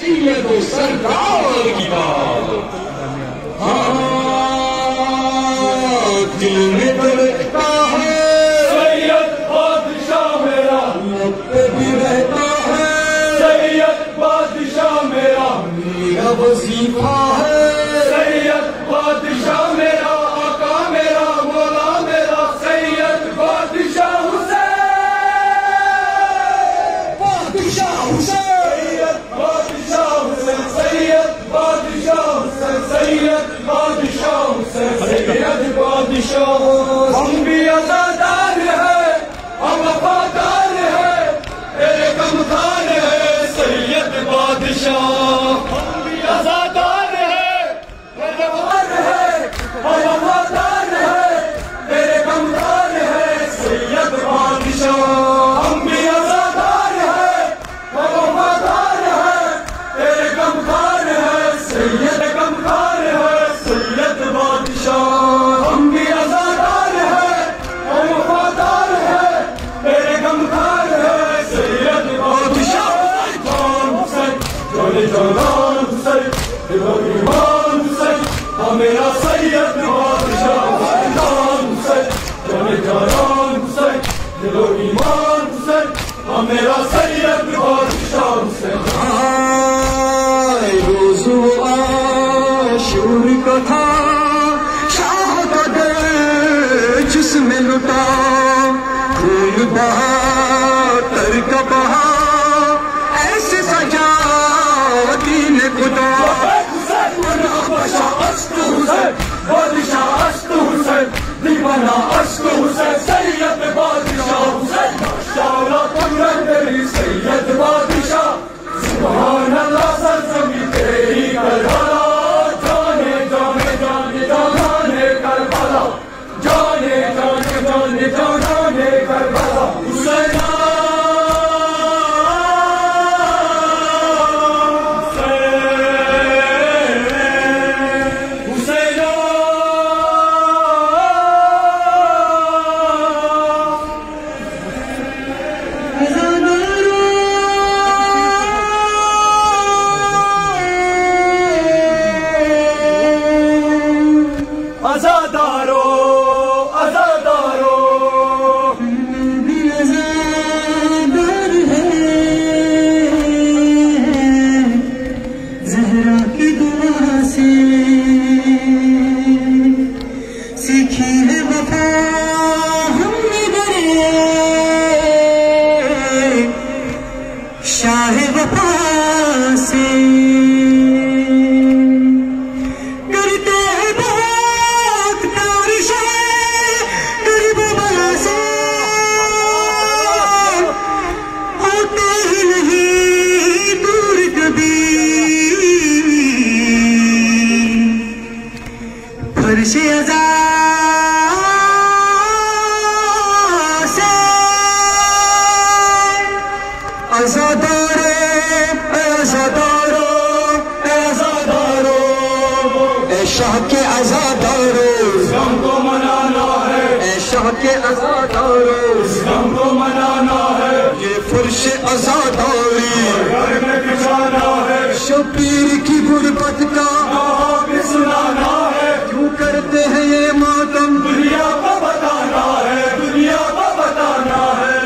سید و سرکار کی بات، دل میں دلتا ہے سید بادشاہ میرا، لب پہ بھی رہتا ہے سید بادشاہ میرا، میرا وظیفہ ہے سید بادشاہ میرا، آقا میرا، مولا میرا، سید بادشاہ حسین، بادشاہ حسین، سید بادشاہ حسین، سید بادشاہ حسین، سید بادشاہ حسین، ہم بھی عزادار ہیں، ہم وفادار ہیں، تیرے غمخوار ہیں سید بادشاہ، ہم بھی عزادار ہیں، تیرے وفادار ہیں، ہم وفادار ہیں، تیرے غمخوار ہیں سید بادشاہ، ہم بھی عزادار ہیں، ہم وفادار ہیں، تیرے غمخوار ہیں سید غمخوار ہیں سید بادشاہ، ہم بھی عزادار ہیں، ہم وفادار ہیں، تیرے غمخوار ہیں سید بادشاہ، جان حسین، جان جانان حسین، دل و ایمان حسین، میرا سید بادشاہ، جان حسین، جان جانان حسین، دل و ایمان حسین، میرا سید بادشاہ حسین، روز عاشور کا تھا شاہ کا دل جس میں لٹا، خون بہا تر کا بہا ایسے سجا دین خدا، بادشاہ اشک حسین، بادشاہ اشک حسین، دیوانہ اشک حسین، سید بادشاہ حسین، شالا تمرن تیری سید بادشاہ، سبحان اللہ سرزمین تیری کربلا، جانے جانے جانے جانے کربلا، جانے جانے جانے جانے کربلا، حسین عزادارو عزادارو، عزادار ہے زہرا کی دعا سے سیکھی ہے وفا ہم نے بڑے شاہ وفا سے، فرش عزا سے عزادارو عزادارو عزادارو، اے شاہ کے عزادارو، اسلام کو منانا ہے، اے شاہ کے عزادارو، اسلام کو منانا ہے، یہ فرش عزاداری گھر میں بچھانا ہے، شبیر کی غربت کا کہاں بھی سنانا ہے، کیوں کرتے ہیں یہ ماتم، دنیا کو بتانا ہے، دنیا کو بتانا ہے،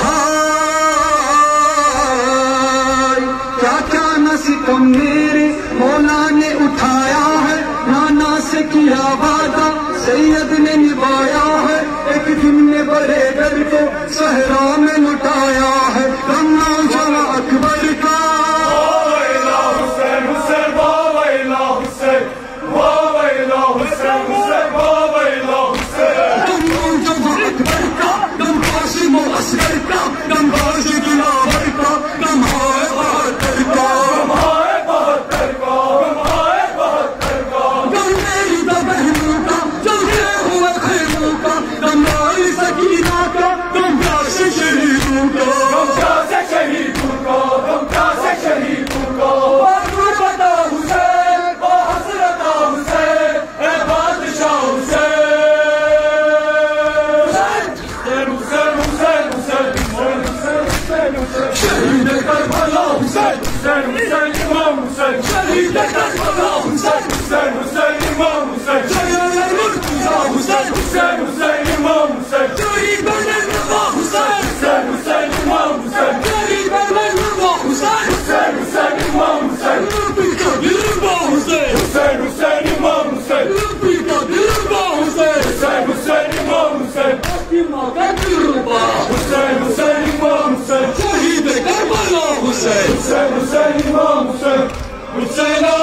ہائے کیا کیا نہ ستم میرے مولا نے اٹھایا ہے، نانا سے کیا وعدہ سید نے نبھایا ہے، ایک دن میں بڑے در کو صحرا میں لٹایا ہے، رمنا جلا اکبر کا ویلا حسین حسین، ویلا حسین، ویلا حسین حسین، ویلا حسین، تم جب اکبر کا دم قاسم و اصغر کا دم باز دلاور کا دم ہائے بہتر کا ہمارے بہتر کا، ہمارے بہتر کا، دم میری بہنوں کا جلتے ہوئے خیموں کا دم لائی سکینہ کا دم پیاس شہیدوں حسین شہید کربلا حسین حسین حسین امام حسین شہید مرتضی حسین حسین حسین امام حسین شہید بنوا حسین حسین حسین امام حسین شہید بنوا حسین حسین حسین امام حسین نبی کا دلبا حسین حسین حسین امام حسین نبی کا دلبا حسین حسین حسین امام حسین فاطمہ کا دلبا حسین حسین امام حسین شہید کربلا حسین حسین حسین امام حسین حسین